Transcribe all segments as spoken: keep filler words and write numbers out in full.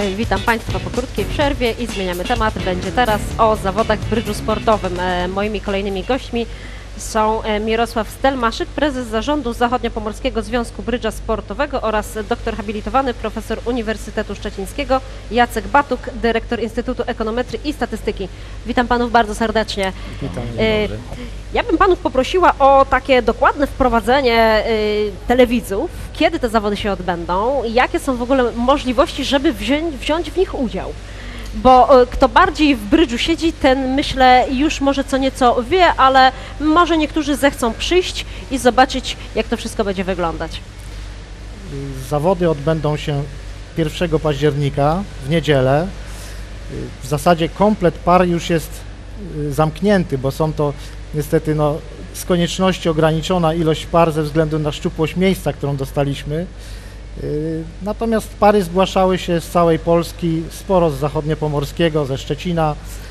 Witam Państwa po krótkiej przerwie i zmieniamy temat. Będzie teraz o zawodach w brydżu sportowym. Moimi kolejnymi gośćmi są Mirosław Stelmaszyk, prezes zarządu Zachodniopomorskiego Związku Brydża Sportowego oraz doktor habilitowany, profesor Uniwersytetu Szczecińskiego Jacek Batuk, dyrektor Instytutu Ekonometrii i Statystyki. Witam Panów bardzo serdecznie. Witam, dzień dobry. Ja bym Panów poprosiła o takie dokładne wprowadzenie y, telewidzów, kiedy te zawody się odbędą i jakie są w ogóle możliwości, żeby wziąć, wziąć w nich udział. Bo y, kto bardziej w brydżu siedzi, ten myślę już może co nieco wie, ale może niektórzy zechcą przyjść i zobaczyć, jak to wszystko będzie wyglądać. Zawody odbędą się pierwszego października w niedzielę. W zasadzie komplet par już jest zamknięty, bo są to niestety no, z konieczności ograniczona ilość par ze względu na szczupłość miejsca, którą dostaliśmy. Natomiast pary zgłaszały się z całej Polski, sporo z Zachodniopomorskiego, ze Szczecina.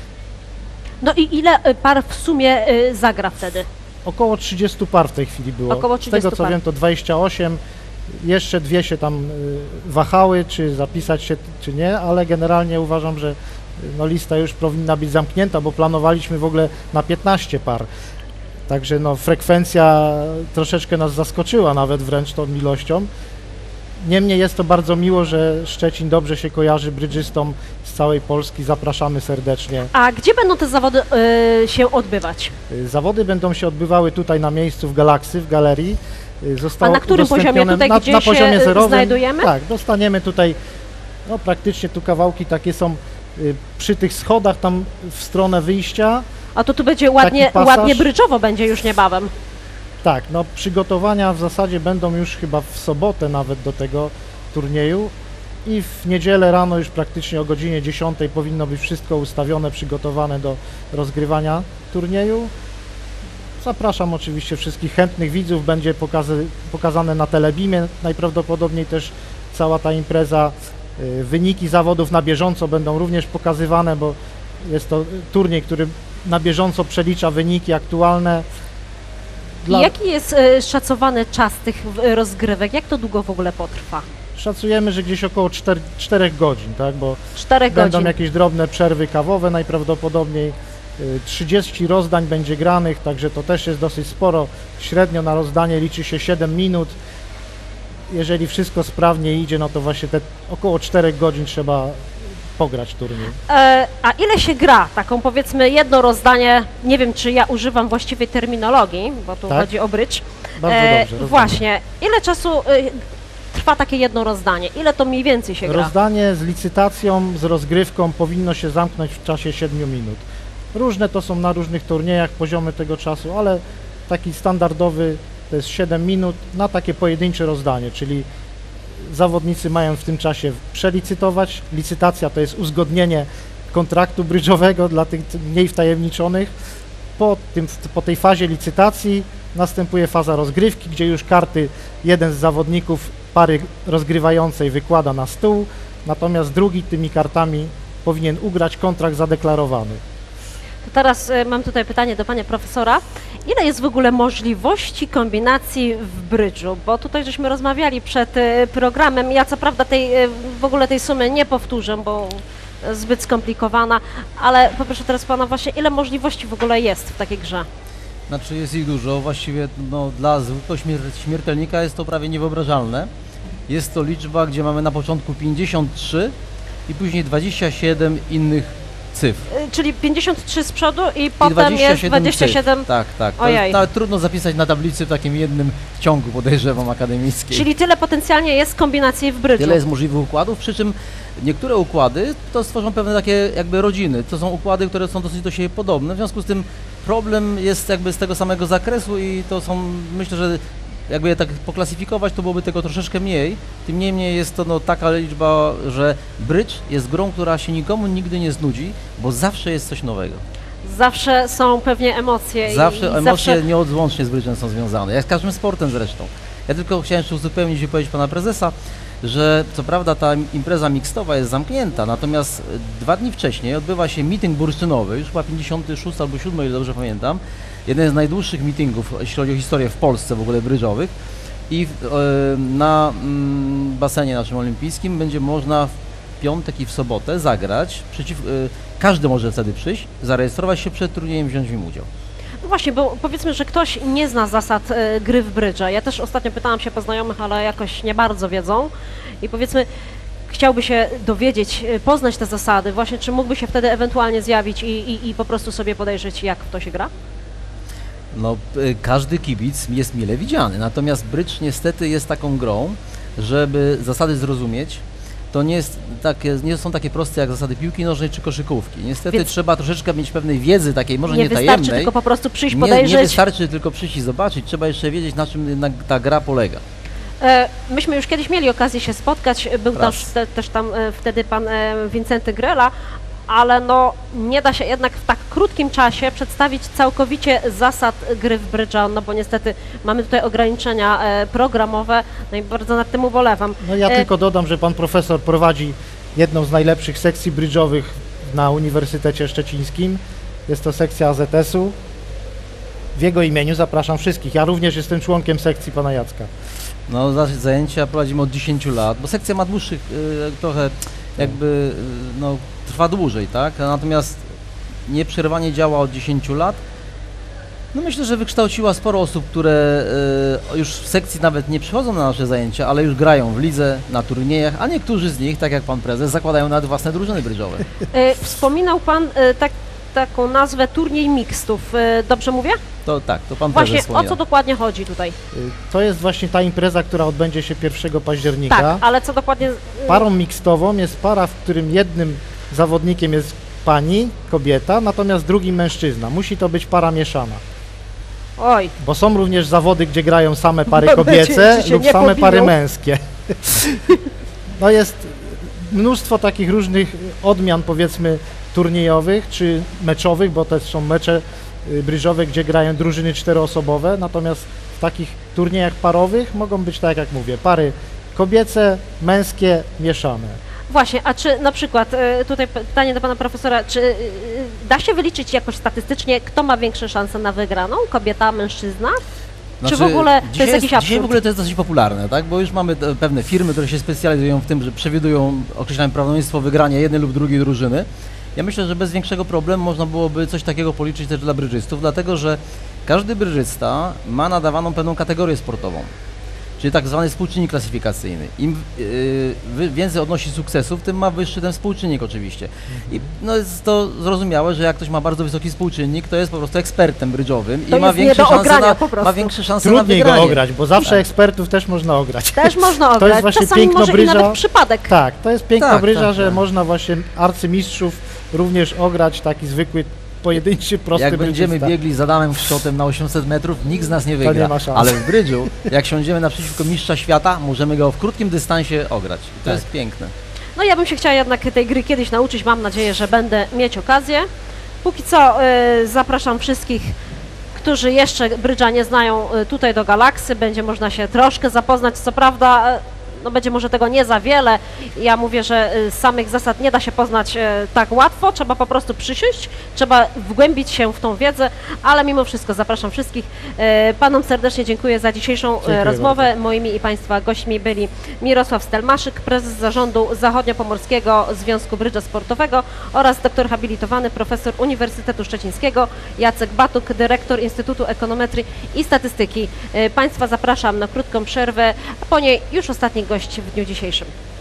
No i ile par w sumie zagra wtedy? Około trzydziestu par w tej chwili było. Około z trzydziestu tego co par. wiem to dwadzieścia osiem, jeszcze dwie się tam wahały, czy zapisać się, czy nie, ale generalnie uważam, że no, lista już powinna być zamknięta, bo planowaliśmy w ogóle na piętnaście par. Także no, frekwencja troszeczkę nas zaskoczyła nawet wręcz tą ilością. Niemniej jest to bardzo miło, że Szczecin dobrze się kojarzy brydżystom z całej Polski. Zapraszamy serdecznie. A gdzie będą te zawody y, się odbywać? Zawody będą się odbywały tutaj na miejscu w Galaksy, w galerii. Zostało A na którym poziomie? Tutaj, na, gdzie na poziomie się zerowym. znajdujemy? Tak, dostaniemy tutaj, no praktycznie tu kawałki takie są y, przy tych schodach tam w stronę wyjścia. A to tu będzie ładnie, ładnie brydżowo będzie już niebawem. Tak, no przygotowania w zasadzie będą już chyba w sobotę nawet do tego turnieju i w niedzielę rano już praktycznie o godzinie dziesiątej powinno być wszystko ustawione, przygotowane do rozgrywania turnieju. Zapraszam oczywiście wszystkich chętnych widzów, będzie pokazy, pokazane na Telebimie, najprawdopodobniej też cała ta impreza, wyniki zawodów na bieżąco będą również pokazywane, bo jest to turniej, który na bieżąco przelicza wyniki aktualne. Dla... Jaki jest y, szacowany czas tych rozgrywek? Jak to długo w ogóle potrwa? Szacujemy, że gdzieś około czterech godzin, tak? Bo czterech będą godzin. jakieś drobne przerwy kawowe najprawdopodobniej. trzydzieści rozdań będzie granych, także to też jest dosyć sporo. Średnio na rozdanie liczy się siedem minut. Jeżeli wszystko sprawnie idzie, no to właśnie te około czterech godzin trzeba pograć turniej. E, a ile się gra? Taką powiedzmy jedno rozdanie, nie wiem czy ja używam właściwej terminologii, bo tu tak? chodzi o brydż. Bardzo e, dobrze. Rozumiem. Właśnie, ile czasu y, trwa takie jedno rozdanie? Ile to mniej więcej się gra? Rozdanie z licytacją, z rozgrywką powinno się zamknąć w czasie siedmiu minut. Różne to są na różnych turniejach poziomy tego czasu, ale taki standardowy to jest siedem minut na takie pojedyncze rozdanie, czyli zawodnicy mają w tym czasie przelicytować. Licytacja to jest uzgodnienie kontraktu brydżowego dla tych mniej wtajemniczonych. Po, tym, po tej fazie licytacji następuje faza rozgrywki, gdzie już karty jeden z zawodników pary rozgrywającej wykłada na stół, natomiast drugi tymi kartami powinien ugrać kontrakt zadeklarowany. To teraz y, mam tutaj pytanie do Pana Profesora. Ile jest w ogóle możliwości kombinacji w brydżu? Bo tutaj żeśmy rozmawiali przed y, programem. Ja co prawda tej, y, w ogóle tej sumy nie powtórzę, bo zbyt skomplikowana, ale poproszę teraz Pana właśnie, ile możliwości w ogóle jest w takiej grze? Znaczy jest ich dużo, właściwie no, dla zwykłego śmier śmiertelnika jest to prawie niewyobrażalne. Jest to liczba, gdzie mamy na początku pięćdziesiąt trzy i później dwadzieścia siedem innych cyfr. Y, czyli pięćdziesiąt trzy z przodu i, I potem dwadzieścia jest siedem dwadzieścia siedem. Cyfr. Tak, tak. To Ojej. jest nawet trudno zapisać na tablicy w takim jednym ciągu, podejrzewam, akademickiej. Czyli tyle potencjalnie jest kombinacji w brydżu. Tyle jest możliwych układów, przy czym niektóre układy to stworzą pewne takie jakby rodziny. To są układy, które są dosyć do siebie podobne, w związku z tym problem jest jakby z tego samego zakresu i to są, myślę, że jakby je tak poklasyfikować, to byłoby tego troszeczkę mniej. Tym niemniej jest to no, taka liczba, że brydż jest grą, która się nikomu nigdy nie znudzi, bo zawsze jest coś nowego. Zawsze są pewnie emocje. Zawsze i emocje zawsze... nieodłącznie z brydżem są związane, jak z każdym sportem zresztą. Ja tylko chciałem jeszcze uzupełnić i powiedzieć Pana Prezesa, że co prawda ta impreza mixtowa jest zamknięta, natomiast dwa dni wcześniej odbywa się meeting bursztynowy, już chyba pięćdziesiąty szósty albo siódmy, o ile dobrze pamiętam, jeden z najdłuższych meetingów, jeśli chodzi o historię w Polsce w ogóle brydżowych i w, e, na mm, basenie naszym olimpijskim będzie można w piątek i w sobotę zagrać. Przeciw, y, każdy może wtedy przyjść, zarejestrować się przed turniejem, wziąć w nim udział. No właśnie, bo powiedzmy, że ktoś nie zna zasad e, gry w brydża. Ja też ostatnio pytałam się poznajomych, ale jakoś nie bardzo wiedzą. I powiedzmy, chciałby się dowiedzieć, e, poznać te zasady. Właśnie, czy mógłby się wtedy ewentualnie zjawić i, i, i po prostu sobie podejrzeć, jak w to się gra? No, y, każdy kibic jest mile widziany, natomiast brydż niestety jest taką grą, żeby zasady zrozumieć, to nie, jest takie, nie są takie proste jak zasady piłki nożnej czy koszykówki. Niestety Więc trzeba troszeczkę mieć pewnej wiedzy takiej, może nie, nie wystarczy tajemnej. tylko po prostu przyjść, Nie, podejrzeć. nie wystarczy tylko przyjść i zobaczyć, trzeba jeszcze wiedzieć, na czym jednak ta gra polega. E, myśmy już kiedyś mieli okazję się spotkać, był Raz. też, te, też tam e, wtedy pan e, Wincenty Grela, ale no nie da się jednak w tak krótkim czasie przedstawić całkowicie zasad gry w brydża, no bo niestety mamy tutaj ograniczenia e, programowe, no i bardzo nad tym ubolewam. No ja E, tylko dodam, że pan profesor prowadzi jedną z najlepszych sekcji brydżowych na Uniwersytecie Szczecińskim. Jest to sekcja A Z S-u. W jego imieniu zapraszam wszystkich. Ja również jestem członkiem sekcji pana Jacka. No, za- zajęcia prowadzimy od dziesięciu lat, bo sekcja ma dłuższych, y, trochę jakby, y, no, trwa dłużej, tak? Natomiast nieprzerwanie działa od dziesięciu lat. No myślę, że wykształciła sporo osób, które y, już w sekcji nawet nie przychodzą na nasze zajęcia, ale już grają w lidze, na turniejach, a niektórzy z nich, tak jak pan prezes, zakładają nawet własne drużyny brydżowe. e, wspominał pan e, tak, taką nazwę turniej mixtów, e, dobrze mówię? To tak, to pan Właśnie prezes o co wspomniał. dokładnie chodzi tutaj? Y, To jest właśnie ta impreza, która odbędzie się pierwszego października. Tak, ale co dokładnie... e, Parą mixtową jest para, w którym jednym zawodnikiem jest pani, kobieta, natomiast drugim mężczyzna. Musi to być para mieszana. Oj, Bo są również zawody, gdzie grają same pary Bo kobiece będzie się lub nie same pobiją. pary męskie. No jest mnóstwo takich różnych odmian, powiedzmy, turniejowych czy meczowych, bo też są mecze y, brydżowe, gdzie grają drużyny czteroosobowe, natomiast w takich turniejach parowych mogą być, tak jak mówię, pary kobiece, męskie, mieszane. właśnie, a czy na przykład, e, tutaj pytanie do pana profesora, czy e, da się wyliczyć jakoś statystycznie, kto ma większe szanse na wygraną, kobieta, mężczyzna? Czy w ogóle to dzisiaj jest jakiś Dzisiaj absurd? w ogóle to jest dosyć popularne, tak? Bo już mamy e, pewne firmy, które się specjalizują w tym, że przewidują określone prawdopodobieństwo wygrania jednej lub drugiej drużyny. Ja myślę, że bez większego problemu można byłoby coś takiego policzyć też dla brydżystów, dlatego że każdy brydżysta ma nadawaną pewną kategorię sportową, czyli tak zwany współczynnik klasyfikacyjny. Im yy, więcej odnosi sukcesów, tym ma wyższy ten współczynnik oczywiście. I no jest to zrozumiałe, że jak ktoś ma bardzo wysoki współczynnik, to jest po prostu ekspertem brydżowym To i ma jest nie większe, do szanse ogrania na, po prostu. ma większe szanse na Trudniej wygranie. go ograć, bo zawsze Tak. ekspertów też można ograć. Też można To ograć, jest właśnie czasami piękno może i brydża. nawet przypadek. Tak, to jest piękno Tak, brydża, tak, że tak. można właśnie arcymistrzów również ograć, taki zwykły, pojedynczy, prosty Jak będziemy brydżysta. biegli z Adamem Kształtem na osiemset metrów, nikt z nas nie wygra. nie ma szans. Ale w brydżu, jak siądziemy naprzeciwko mistrza świata, możemy go w krótkim dystansie ograć. I to Tak. jest piękne. No ja bym się chciała jednak tej gry kiedyś nauczyć, mam nadzieję, że będę mieć okazję. Póki co y, zapraszam wszystkich, którzy jeszcze brydża nie znają, y, tutaj do Galaksy, będzie można się troszkę zapoznać, co prawda y, no będzie może tego nie za wiele. Ja mówię, że y, samych zasad nie da się poznać y, tak łatwo, trzeba po prostu przysiąść, trzeba wgłębić się w tą wiedzę, ale mimo wszystko zapraszam wszystkich. Y, Panom serdecznie dziękuję za dzisiejszą y, Dziękuję rozmowę. bardzo. Moimi i Państwa gośćmi byli Mirosław Stelmaszyk, prezes zarządu Zachodniopomorskiego Związku Brydża Sportowego oraz doktor habilitowany profesor Uniwersytetu Szczecińskiego Jacek Batuk, dyrektor Instytutu Ekonometrii i Statystyki. Y, Państwa zapraszam na krótką przerwę, a po niej już ostatni gość w dniu dzisiejszym.